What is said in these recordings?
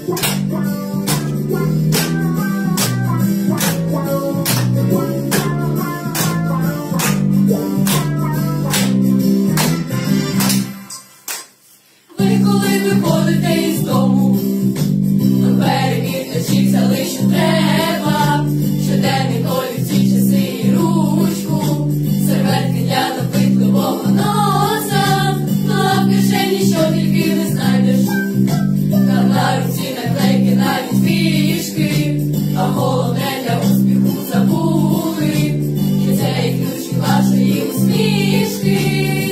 Ви коли виходите із дому, то перевірте, чи взяли, що треба. Щоденник, олівці, часи і ручку, серветки для допитливого носа. Ну а в кишені що тільки не знайдеш. Та на руці наклейки, навіть фішки, а головне для успіху забули. І цей ключик вашої усмішки.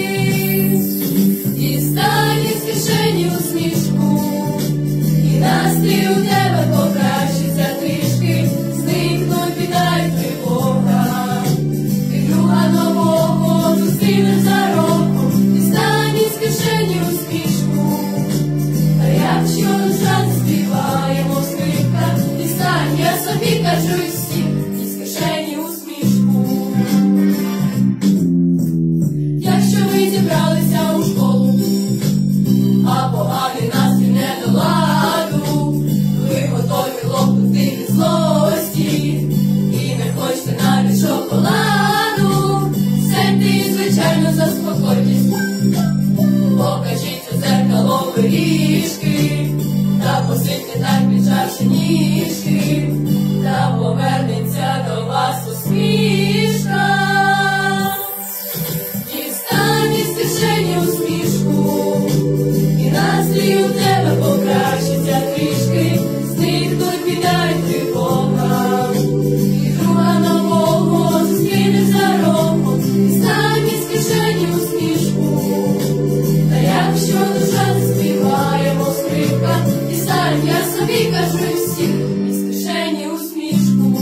Дістань із кишені усмішку, і настрій у тебе покращиться трішки. Зникнуть біда й тривога, ти друга нового зустрінеш за роком. Дістань із кишені усмішку, та якщо душа заспіває, мов скрипка, дістань, я собі кажу і всім, із кишені усмішку. Якщо ви зібралися у школу, а поганий настрій не до ладу, ви готові лопнути від злості і не хочете навіть шоколаду, сядьте і, звичайно, заспокойтесь, покажіть у дзеркало виріжки, та посидьте так, піджавши ніжки, та повернеться до вас усмішка. Дістань із кишені усмішку, і настрій у тебе покращиться трішки. Зникнуть біда й тривога, і друга нового зустрінеш за роком. Дістань із кишені усмішку, та якщо душа заспіває, мов скрипка, дістань, я собі кажу і всім, із кишені усмішку.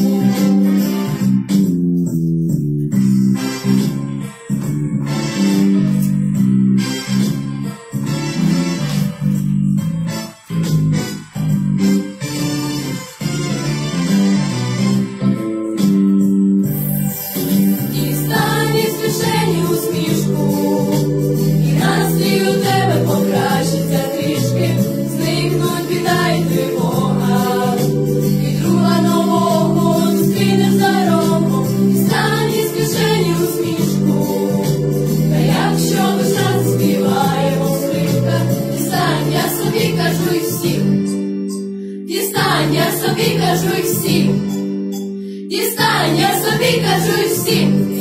Дістань із кишені усмішку, і настрій у тебе покращиться трішки. Зникнуть біда й тривога, і друга нового зустрінеш за роком. Дістань із кишені усмішку, та якщо душа заспіває, мов скрипка, дістань, я собі кажу і всім, дістань, я собі кажу і всім, дістань, я собі кажу і всім.